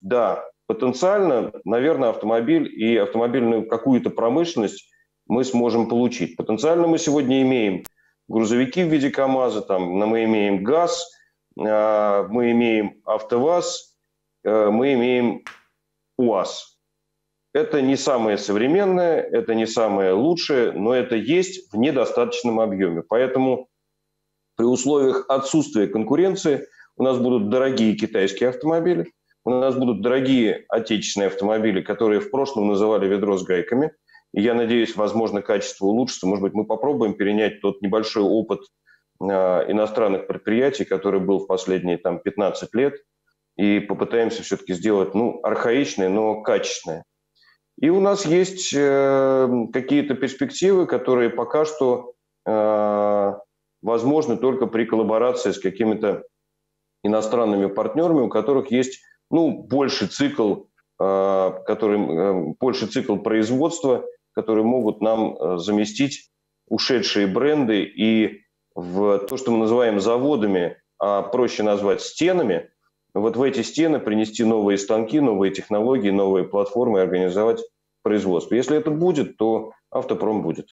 Да, потенциально, наверное, автомобиль и автомобильную какую-то промышленность мы сможем получить. Потенциально мы сегодня имеем грузовики в виде КАМАЗа, там, мы имеем ГАЗ, мы имеем АвтоВАЗ, мы имеем УАЗ. Это не самое современное, это не самое лучшее, но это есть в недостаточном объеме. Поэтому при условиях отсутствия конкуренции у нас будут дорогие китайские автомобили, у нас будут дорогие отечественные автомобили, которые в прошлом называли ведро с гайками. И я надеюсь, возможно, качество улучшится. Может быть, мы попробуем перенять тот небольшой опыт иностранных предприятий, который был в последние 15 лет, и попытаемся все-таки сделать архаичное, но качественное. И у нас есть какие-то перспективы, которые пока что возможны только при коллаборации с какими-то иностранными партнерами, у которых есть больший цикл производства, которые могут нам заместить ушедшие бренды и в то, что мы называем заводами, а проще назвать стенами, вот в эти стены принести новые станки, новые технологии, новые платформы и организовать производство. Если это будет, то автопром будет.